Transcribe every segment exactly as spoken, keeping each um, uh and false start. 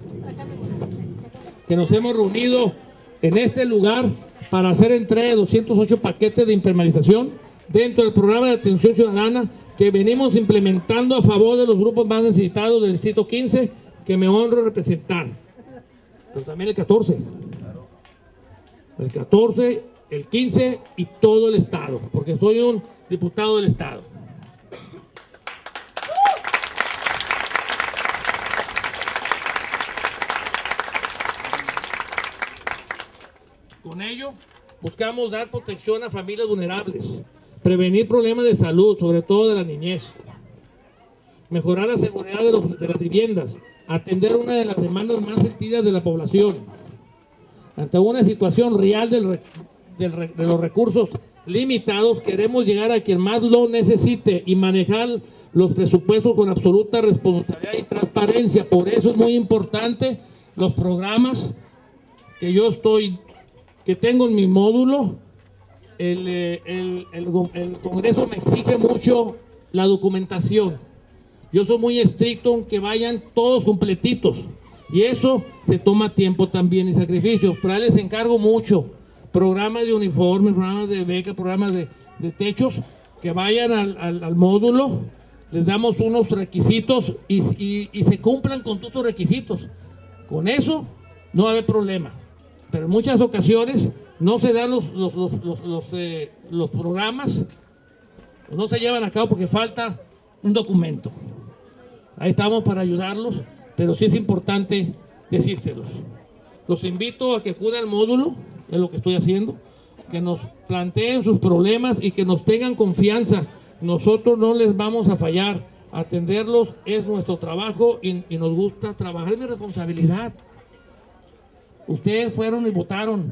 que nos hemos reunido en este lugar para hacer entrega de doscientos ocho paquetes de impermeabilización dentro del programa de atención ciudadana que venimos implementando a favor de los grupos más necesitados del distrito quince, que me honro representar. Pero también el catorce. El catorce, el quince y todo el estado, porque soy un diputado del estado. Con ello, buscamos dar protección a familias vulnerables, prevenir problemas de salud, sobre todo de la niñez, mejorar la seguridad de, los, de las viviendas, atender una de las demandas más sentidas de la población. Ante una situación real del, del, de los recursos limitados, queremos llegar a quien más lo necesite y manejar los presupuestos con absoluta responsabilidad y transparencia. Por eso es muy importante los programas que yo estoy, que tengo en mi módulo. El, el, el, el Congreso me exige mucho la documentación. Yo soy muy estricto en que vayan todos completitos. Y eso se toma tiempo también y sacrificios. Pero ahí les encargo mucho. Programas de uniformes, programas de beca, programas de, de techos, que vayan al, al, al módulo. Les damos unos requisitos y, y, y se cumplan con todos los requisitos. Con eso no va a haber problema. Pero en muchas ocasiones no se dan los, los, los, los, los, eh, los programas, no se llevan a cabo porque falta un documento. Ahí estamos para ayudarlos, pero sí es importante decírselos. Los invito a que acudan al módulo, es lo que estoy haciendo, que nos planteen sus problemas y que nos tengan confianza. Nosotros no les vamos a fallar, atenderlos es nuestro trabajo y, y nos gusta trabajar, es mi responsabilidad. Ustedes fueron y votaron.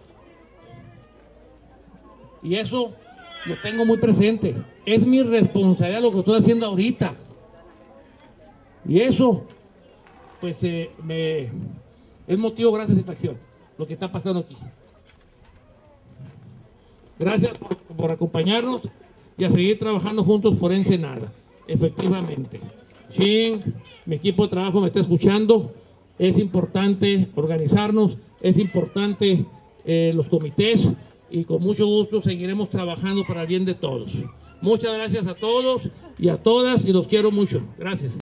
Y eso lo tengo muy presente. Es mi responsabilidad lo que estoy haciendo ahorita. Y eso, pues, eh, me, es motivo de gran satisfacción, lo que está pasando aquí. Gracias por, por acompañarnos y a seguir trabajando juntos por Ensenada. Efectivamente. Ching, mi equipo de trabajo me está escuchando. Es importante organizarnos, es importante eh, los comités, y con mucho gusto seguiremos trabajando para el bien de todos. Muchas gracias a todos y a todas y los quiero mucho. Gracias.